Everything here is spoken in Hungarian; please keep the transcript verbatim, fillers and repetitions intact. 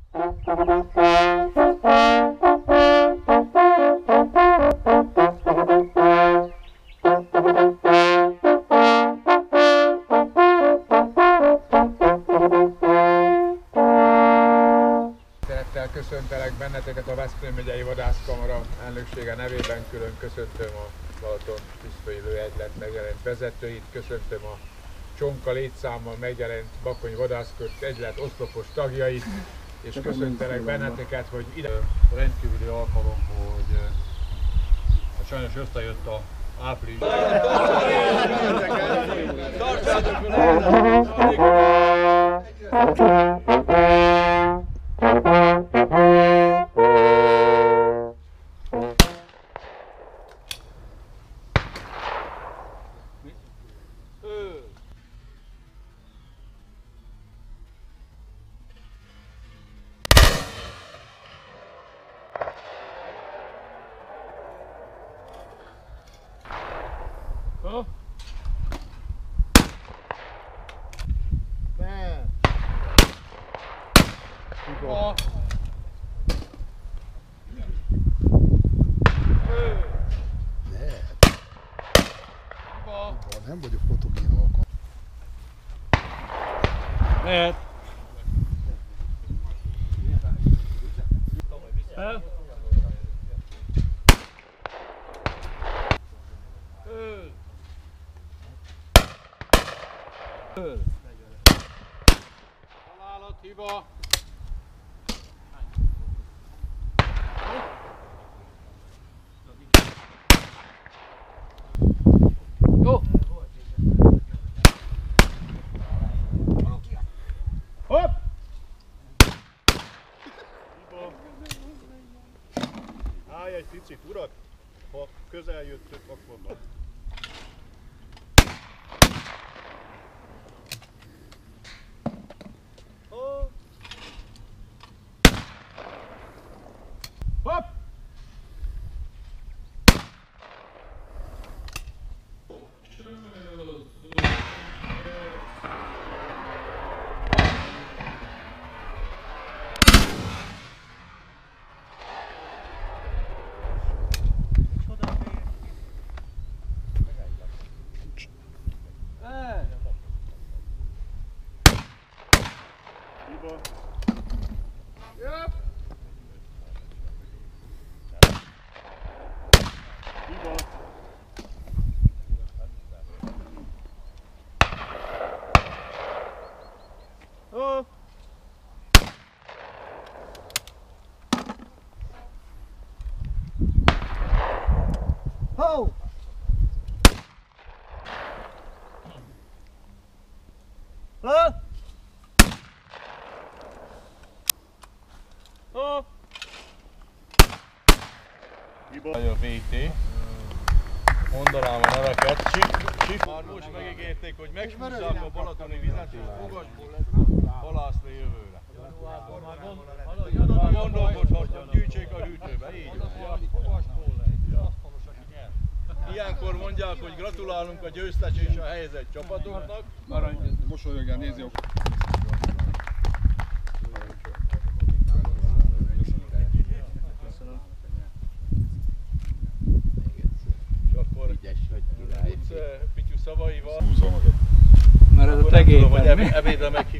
Köszöntelek benneteket a Veszprém megyei vadászkamara elnöksége nevében, külön köszöntöm a Balaton Tisztői Lőegylet megjelent vezetőit, köszöntöm a Csonka létszámmal megjelent Bakony Vadászkört egylet oszlopos tagjait, és köszöntelek benneteket, hogy ide rendkívüli alkalom, hogy hát sajnos összejött a április. Huh? Man. Oh. Nem vagyok fotobíró akkor. Mehet. El. Öl. Öl. Találat, hiba. Jó. Hopp! Állj egy picit, urat! Ha közel jöttök, akkor van. Hopp! Hiba. Yep. Hiba. Oh. Oh. Huh? Oh. Hiba. A vé té. Mondanám a neveket. Sif. Már most megígérték, hogy megsúzzák a balatoni vizet, és fogasból lesz halászni jövőre. Mondom, hogy gyűjtsék a hűtőbe, így van. Ilyenkor mondják, hogy gratulálunk a győztes és a helyzet csapatoknak. Mosolyogjál, nézi a... És akkor Pityu szavaival. Mert ez a tegény. Hogy ebédre meghívják.